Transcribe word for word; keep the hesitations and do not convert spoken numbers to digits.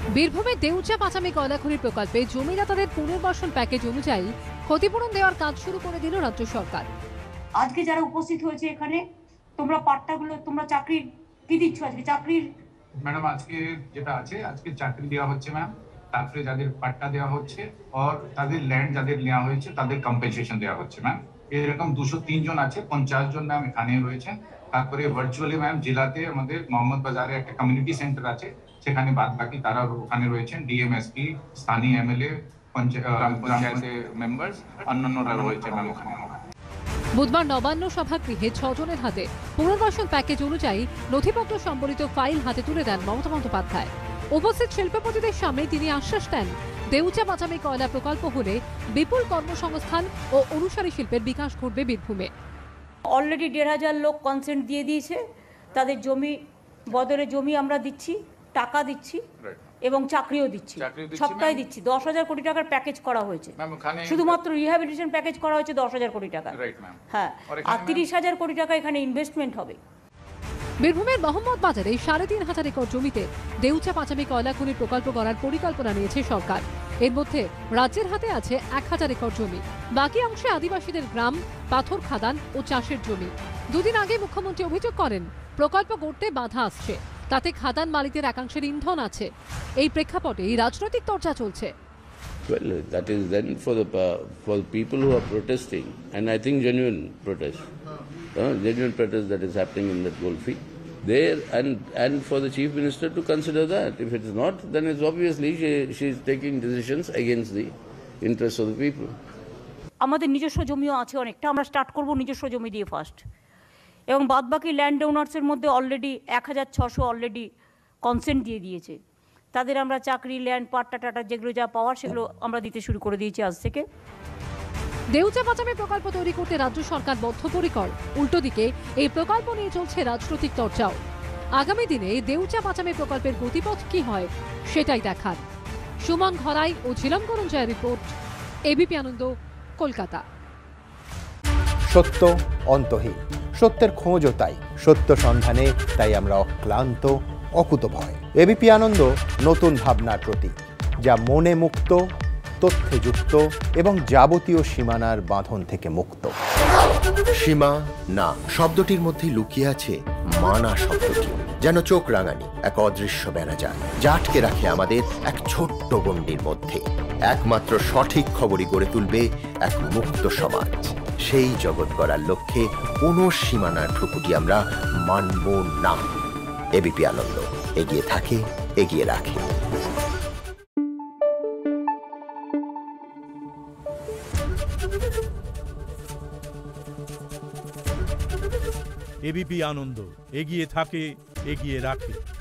বীরভূমের দেউচা পাচামি কয়লা খনি প্রকল্পে জমিদাতাদের পুনর্বাসন প্যাকেজ অনুযায়ী ক্ষতিপূরণ দেওয়ার কাজ শুরু করে দিল রাজ্য সরকার। আজকে যারা উপস্থিত হয়েছে এখানে, তোমরা পাট্টাগুলো তোমরা চাকরির কি দিচ্ছ আজকে? চাকরির ম্যাডাম আজকে যেটা আছে, আজকে চাকরি দেওয়া হচ্ছে ম্যাম, তারপরে যাদের পাট্টা দেওয়া হচ্ছে আর তাদের ল্যান্ড যাদের নেওয়া হয়েছে তাদের কম্পেনসেশন দেওয়া হচ্ছে ম্যাম। এরকম দুশো তিন জন আছে, পঞ্চাশ জন ম্যাম এখানে রয়েছেন। তারপরে ভার্চুয়ালি ম্যাম জেলাতে আমাদের মোহাম্মদ বাজারে একটা কমিউনিটি সেন্টার আছে, সেখানে বাদ বাকি তারা ওখানে রয়েছেন। ডিএমএসপি, স্থানীয় এমএলএ, পঞ্চায়েতের মেম্বার্স, অন্যান্যরা রয়েছে ম্যাম ওখানে। বুধবার নবান্ন সভাগৃহে ছজনের হাতে পুনর্বাসন প্যাকেজ অনুযায়ী নথিপত্র সম্বলিত ফাইল হাতে তুলে দেন মমতা বন্দ্যোপাধ্যায়। উপস্থিত শিল্পপতিদের সামনে তিনি আশ্বাস দেন, দেউচা পাচামি কয়লা প্রকল্প হলে বিপুল কর্মসংস্থান ও অনুসারী শিল্পের বিকাশ ঘটবে বীরভূমে। অলরেডি দেড় হাজার লোক কনসেন্ট দিয়ে দিয়েছে, তাদের জমি বদলে জমি আমরা দিচ্ছি, টাকা দিচ্ছি এবং চাকরিও দিচ্ছি, সবটাই দিচ্ছি। দশ হাজার কোটি টাকার প্যাকেজ করা হয়েছে, শুধুমাত্র রিহ্যাবিলিটেশন প্যাকেজ করা হয়েছে দশ হাজার কোটি টাকা। হ্যাঁ, আর তিরিশ হাজার কোটি টাকা এখানে ইনভেস্টমেন্ট হবে। বীরভূমের মোহাম্মদ বাজারে সাড়ে তিন হাজার একর জমিতে দেউচা পাচামি কয়লা খনি প্রকল্প করার পরিকল্পনা নিয়েছে সরকার। এর মধ্যে রাজ্যের হাতে আছে এক হাজার একর জমি, বাকি অংশে আদিবাসীদের গ্রাম, পাথর খাদান ও চাষের জমি। দুদিন আগে মুখ্যমন্ত্রী অভিযোগ করেন, প্রকল্প গড়তে বাধা আসছে, তাতে খাদান মালিকদের একাংশের ইন্ধন আছে। এই প্রেক্ষাপটে রাজনৈতিক চর্চা চলছে। Well, that is then for the uh, for the people who are protesting, and I think genuine protest, uh, genuine protest that is happening in that Golfi, there, and and for the chief minister to consider that. If it is not, then it's obviously she she is taking decisions against the interests of the people. আমাদের নিজস্ব জমিও আছে অনেকটা, আমরা start করব নিজস্ব জমি দিয়ে ফার্স্ট, এবং বাদবাকি ল্যান্ড ওনার্সের মধ্যে অলরেডি এক হাজার ছশো অলরেডি কনসেন্ট দিয়ে দিয়েছে। তাদের আমরা চাকরি, ল্যান্ড, পাট্টা টাটা যেগুলো যা পাওয়ার সেগুলো আমরা দিতে শুরু করে দিয়েছি আজ থেকে। দেউচা পাচামি প্রকল্প তৈরি করতে রাজ্য সরকার বদ্ধপরিকর, উল্টো দিকে এই প্রকল্প নিয়ে চলছে রাজনৈতিক চর্চাও। আগামী দিনে দেউচা পাচামি প্রকল্পের গতিপথ কি হয় সেটাই দেখার। সুমন ঘরাই ও ঝিলম করঞ্জয়ের রিপোর্ট, এবিপি আনন্দ, কলকাতা। সত্য অন্তহীন, সত্যের খোঁজও তাই, সত্য সন্ধানে তাই আমরা অক্লান্ত, অকুতভয়। এবিপি আনন্দ নতুন ভাবনার প্রতীক, যা মনে মুক্ত, তথ্যে যুক্ত এবং যাবতীয় সীমানার বাঁধন থেকে মুক্ত। সীমা না শব্দটির মধ্যে লুকিয়ে আছে মানা শব্দটি, যেন চোখ রাঙানি এক অদৃশ্য বেড়াজাল, যা আটকে রাখে আমাদের এক ছোট্ট গণ্ডির মধ্যে। একমাত্র সঠিক খবরই গড়ে তুলবে এক মুক্ত সমাজ। সেই জগৎ গড়ার লক্ষ্যে কোনো সীমানার ঠুকুটি আমরা মানব না। এবিপি আনন্দ এগিয়ে থাকে, এগিয়ে রাখে। এবিপি আনন্দ এগিয়ে থাকে, এগিয়ে রাখে।